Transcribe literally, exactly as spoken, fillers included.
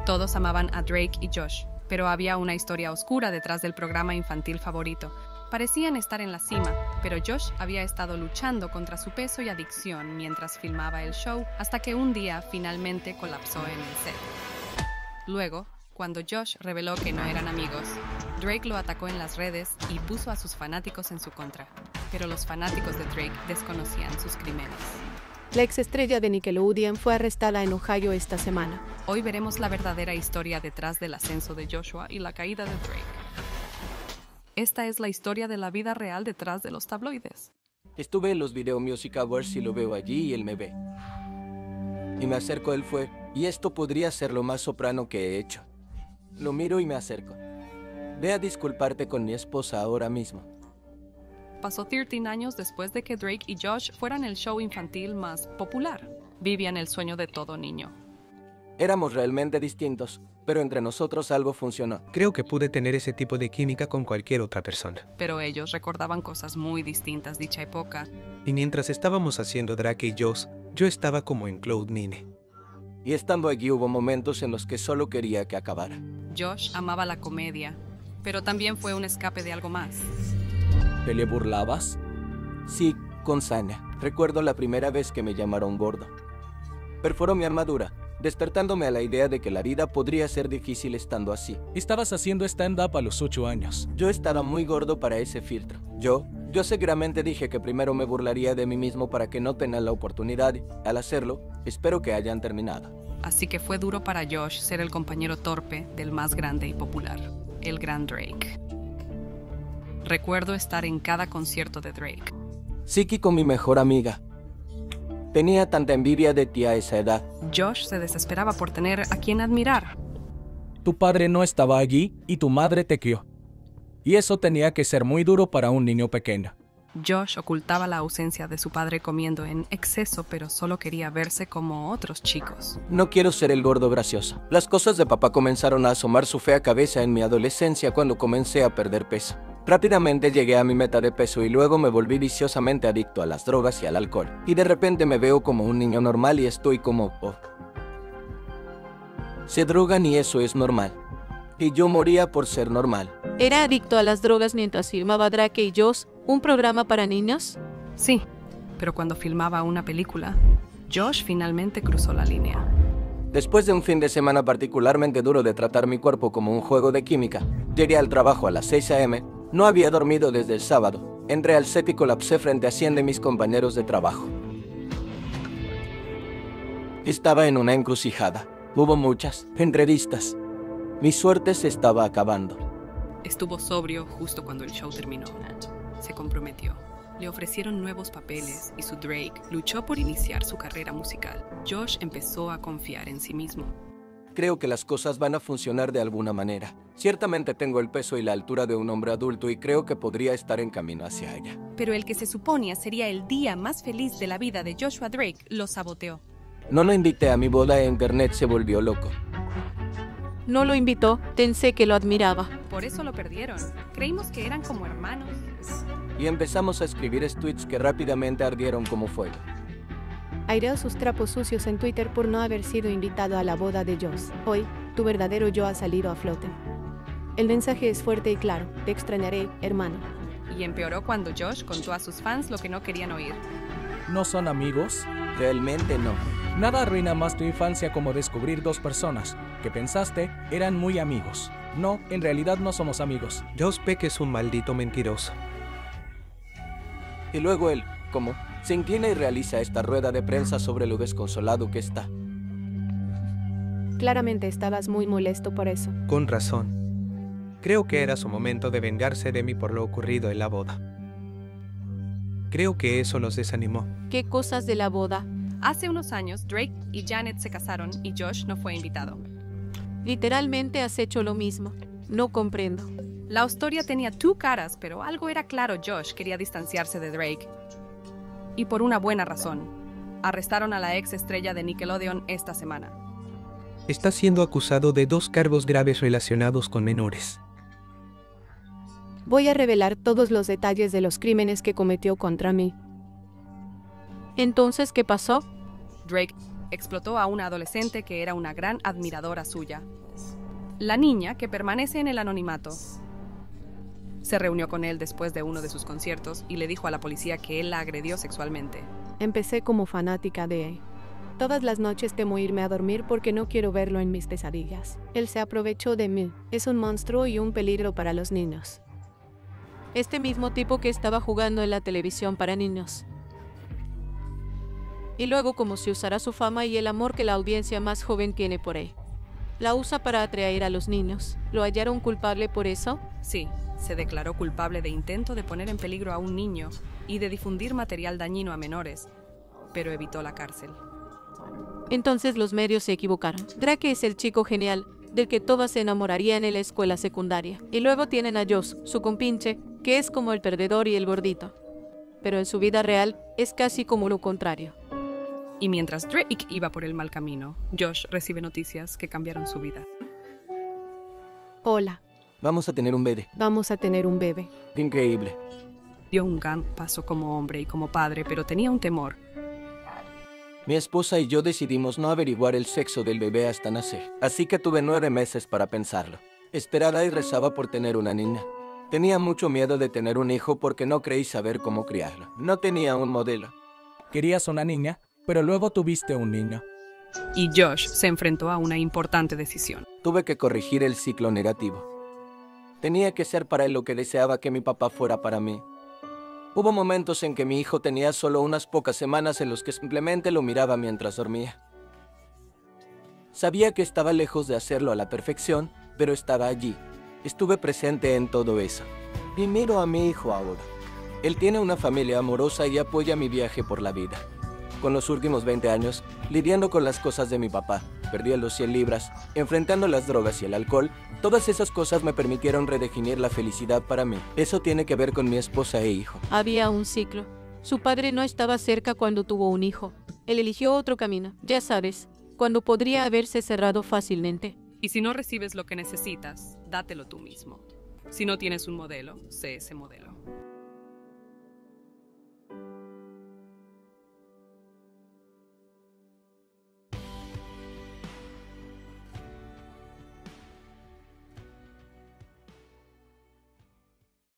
Todos amaban a Drake y Josh, pero había una historia oscura detrás del programa infantil favorito. Parecían estar en la cima, pero Josh había estado luchando contra su peso y adicción mientras filmaba el show, hasta que un día finalmente colapsó en el set. Luego, cuando Josh reveló que no eran amigos, Drake lo atacó en las redes y puso a sus fanáticos en su contra. Pero los fanáticos de Drake desconocían sus crímenes. La exestrella de Nickelodeon fue arrestada en Ohio esta semana. Hoy veremos la verdadera historia detrás del ascenso de Joshua y la caída de Drake. Esta es la historia de la vida real detrás de los tabloides. Estuve en los Video Music Awards y lo veo allí y él me ve. Y me acerco a él fue, y esto podría ser lo más soprano que he hecho. Lo miro y me acerco. Ve a disculparte con mi esposa ahora mismo. Pasó trece años después de que Drake y Josh fueran el show infantil más popular. Vivían el sueño de todo niño. Éramos realmente distintos, pero entre nosotros algo funcionó. Creo que pude tener ese tipo de química con cualquier otra persona. Pero ellos recordaban cosas muy distintas dicha época. Y mientras estábamos haciendo Drake y Josh, yo estaba como en Cloud Nine. Y estando allí hubo momentos en los que solo quería que acabara. Josh amaba la comedia, pero también fue un escape de algo más. ¿Te le burlabas? Sí, con saña. Recuerdo la primera vez que me llamaron gordo. Perforó mi armadura, despertándome a la idea de que la vida podría ser difícil estando así. Estabas haciendo stand-up a los ocho años. Yo estaba muy gordo para ese filtro. Yo, yo seguramente dije que primero me burlaría de mí mismo para que no tengan la oportunidad. Al hacerlo, espero que hayan terminado. Así que fue duro para Josh ser el compañero torpe del más grande y popular, el gran Drake. Recuerdo estar en cada concierto de Drake. Siki con mi mejor amiga. Tenía tanta envidia de ti a esa edad. Josh se desesperaba por tener a quien admirar. Tu padre no estaba allí y tu madre te crió. Y eso tenía que ser muy duro para un niño pequeño. Josh ocultaba la ausencia de su padre comiendo en exceso, pero solo quería verse como otros chicos. No quiero ser el gordo gracioso. Las cosas de papá comenzaron a asomar su fea cabeza en mi adolescencia cuando comencé a perder peso. Rápidamente llegué a mi meta de peso y luego me volví viciosamente adicto a las drogas y al alcohol. Y de repente me veo como un niño normal y estoy como... Oh. Se drogan y eso es normal. Y yo moría por ser normal. ¿Era adicto a las drogas mientras filmaba Drake y Josh, un programa para niños? Sí, pero cuando filmaba una película, Josh finalmente cruzó la línea. Después de un fin de semana particularmente duro de tratar mi cuerpo como un juego de química, llegué al trabajo a las seis a eme, no había dormido desde el sábado, entré al set y colapsé frente a cien de mis compañeros de trabajo. Estaba en una encrucijada, hubo muchas entrevistas. Mi suerte se estaba acabando. Estuvo sobrio justo cuando el show terminó. Se comprometió. Le ofrecieron nuevos papeles y su Drake luchó por iniciar su carrera musical. Josh empezó a confiar en sí mismo. Creo que las cosas van a funcionar de alguna manera. Ciertamente tengo el peso y la altura de un hombre adulto y creo que podría estar en camino hacia ella. Pero el que se suponía sería el día más feliz de la vida de Joshua Drake lo saboteó. No lo invité a mi boda e internet se volvió loco. No lo invitó, pensé que lo admiraba. Por eso lo perdieron. Creímos que eran como hermanos. Y empezamos a escribir tweets que rápidamente ardieron como fuego. Aireó sus trapos sucios en Twitter por no haber sido invitado a la boda de Josh. Hoy, tu verdadero yo ha salido a flote. El mensaje es fuerte y claro. Te extrañaré, hermano. Y empeoró cuando Josh contó a sus fans lo que no querían oír. ¿No son amigos? Realmente no. Nada arruina más tu infancia como descubrir dos personas que pensaste eran muy amigos. No, en realidad no somos amigos. Josh Peck es un maldito mentiroso. Y luego él, como, se inclina y realiza esta rueda de prensa sobre lo desconsolado que está. Claramente estabas muy molesto por eso. Con razón. Creo que era su momento de vengarse de mí por lo ocurrido en la boda. Creo que eso los desanimó. ¿Qué cosas de la boda? Hace unos años, Drake y Janet se casaron y Josh no fue invitado. Literalmente has hecho lo mismo. No comprendo. La historia tenía two caras, pero algo era claro. Josh quería distanciarse de Drake. Y por una buena razón. Arrestaron a la ex estrella de Nickelodeon esta semana. Está siendo acusado de dos cargos graves relacionados con menores. Voy a revelar todos los detalles de los crímenes que cometió contra mí. Entonces, ¿qué pasó? Drake explotó a una adolescente que era una gran admiradora suya. La niña, que permanece en el anonimato, se reunió con él después de uno de sus conciertos y le dijo a la policía que él la agredió sexualmente. Empecé como fanática de él. Todas las noches temo irme a dormir porque no quiero verlo en mis pesadillas. Él se aprovechó de mí. Es un monstruo y un peligro para los niños. Este mismo tipo que estaba jugando en la televisión para niños. Y luego, como si usara su fama y el amor que la audiencia más joven tiene por él, la usa para atraer a los niños. ¿Lo hallaron culpable por eso? Sí, se declaró culpable de intento de poner en peligro a un niño y de difundir material dañino a menores, pero evitó la cárcel. Entonces los medios se equivocaron. Drake es el chico genial, del que todas se enamorarían en la escuela secundaria. Y luego tienen a Josh, su compinche, que es como el perdedor y el gordito. Pero en su vida real es casi como lo contrario. Y mientras Drake iba por el mal camino, Josh recibe noticias que cambiaron su vida. Hola, Vamos a tener un bebé. vamos a tener un bebé. Increíble. Dio un gran paso como hombre y como padre, pero tenía un temor. Mi esposa y yo decidimos no averiguar el sexo del bebé hasta nacer, así que tuve nueve meses para pensarlo. Esperaba y rezaba por tener una niña. Tenía mucho miedo de tener un hijo porque no creí saber cómo criarlo. No tenía un modelo. Querías una niña, pero luego tuviste un niño. Y Josh se enfrentó a una importante decisión. Tuve que corregir el ciclo negativo. Tenía que ser para él lo que deseaba que mi papá fuera para mí. Hubo momentos en que mi hijo tenía solo unas pocas semanas en los que simplemente lo miraba mientras dormía. Sabía que estaba lejos de hacerlo a la perfección, pero estaba allí. Estuve presente en todo eso. Y miro a mi hijo ahora. Él tiene una familia amorosa y apoya mi viaje por la vida. Con los últimos veinte años, lidiando con las cosas de mi papá, perdí los cien libras, enfrentando las drogas y el alcohol, todas esas cosas me permitieron redefinir la felicidad para mí. Eso tiene que ver con mi esposa e hijo. Había un ciclo. Su padre no estaba cerca cuando tuvo un hijo. Él eligió otro camino, ya sabes, cuando podría haberse cerrado fácilmente. Y si no recibes lo que necesitas, dátelo tú mismo. Si no tienes un modelo, sé ese modelo.